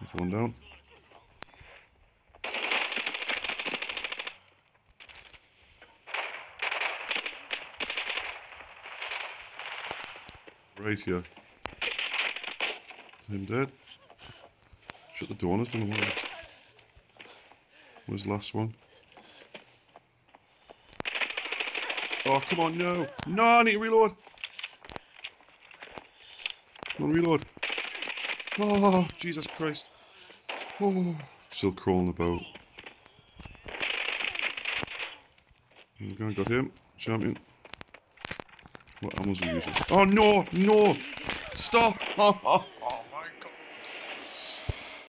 There's one down. Right here. Him dead. Shut the door on us, don't know. Where's the last one? Oh, come on, no. No, I need to reload. Come on, reload. Oh, Jesus Christ. Oh, still crawling about. Okay, got him. Champion. What ammo's he using? Oh, no, no. Stop.